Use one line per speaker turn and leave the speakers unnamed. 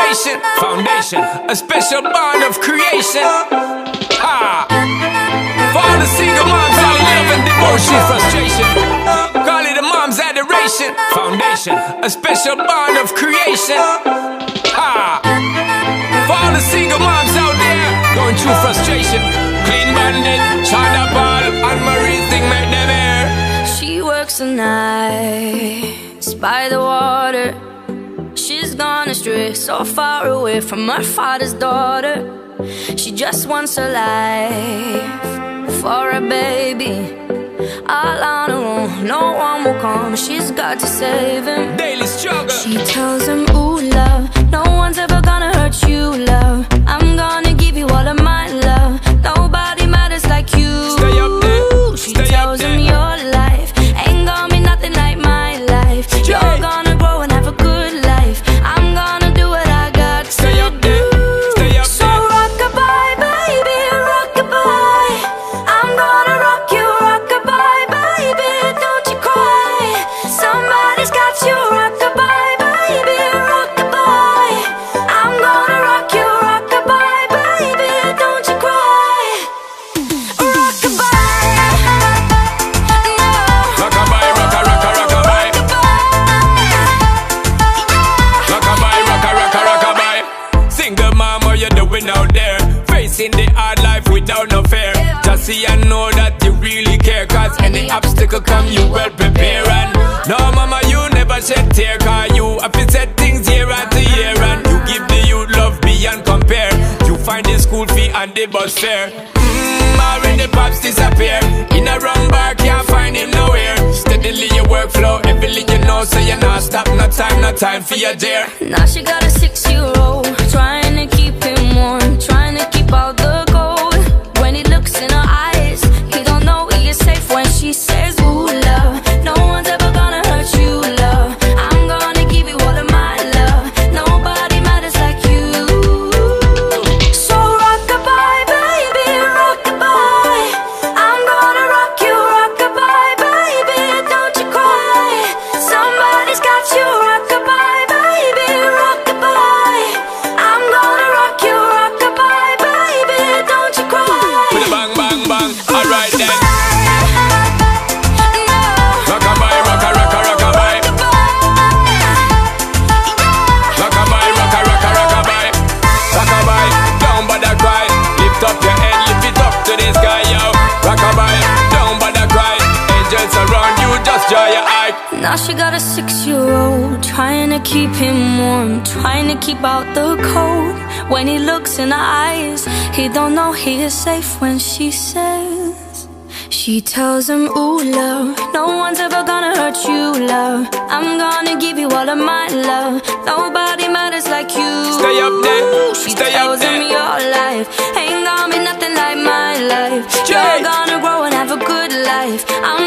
adoration. Foundation, a special bond of creation. For all the single moms out love and devotion, frustration. Call it a mom's adoration. Foundation, a special bond of creation. For all the single moms out there going through frustration. Clean Bandit, China Paul, and Marie thing make them air.
She works the nights by the water. She's gone astray, so far away from her father's daughter. She just wants her life for a baby. All on her own, no one will come. She's got to save him.
Daily struggle.
She tells him, ooh, love, no one's ever gonna hurt you, love. I'm gonna give you all of my love. Nobody matters like you.
Stay up there.
She tells him your life ain't gonna be nothing like my life. You're gonna grow and have a good life. I'm gonna do what I got to
Stay up there. Stay up
so
there.
rock-a-bye, baby, rock-a-bye. I'm gonna rock you, rock-a-bye, baby, don't you cry. Somebody's got you, rock-a-bye, baby, rock-a-bye. I'm gonna rock you, rock-a-bye, baby, don't you cry. Rock-a-bye, no.
Rock-a-bye, rock-a-rock-a, rock-a-bye. Rock-a-bye, rock-a-rock-a, rock-a-bye. Single mom, what you doing out there? Facing the hard life without no fear. Just see and know that you really care. Cause any obstacle come, you well prepare. And no mama, you never shed tear. Cause you have to set things year after year. And you give the youth love beyond compare. You find the school fee and the bus fare. Already the pops disappear. In a wrong bar, can't find him nowhere. Steadily your workflow, everything you know. So you not stop, no time for your dear.
Now she got a 6-year-old, trying to keep him warm, trying to keep out the cold. When he looks in her eyes, he don't know he is safe when she says, ooh, love, no one's ever gonna hurt you, love. I'm gonna give you all of my love. Nobody matters like you. So rock-a-bye, baby, rock-a-bye. I'm gonna rock you, rock-a-bye, baby, don't you cry. Somebody's got you, rock-a-bye, baby, rock-a-bye. I'm gonna rock you, rock-a-bye, baby, don't you cry.
With a bang, bang, bang, alright then.
No.
Rock-a-bye, rock-a-rock-a, rock-a-bye. Rock-a-bye, rock-a-rock-a, rock-a-bye. Rock-a-bye, don't bother cry. Lift up your head, lift it up to the sky, yo. Rock-a-bye, don't bother cry. Angels around you, just dry your eye.
Now she got a 6-year-old, trying to keep him warm, trying to keep out the cold. When he looks in her eyes, he don't know he is safe when she says. She tells him, ooh, love, no one's ever gonna hurt you, love. I'm gonna give you all of my love. Nobody matters like you.
Stay up there,
She
stay up
tells him
there.
your life ain't gonna be nothing like my life. You're gonna grow and have a good life. I'm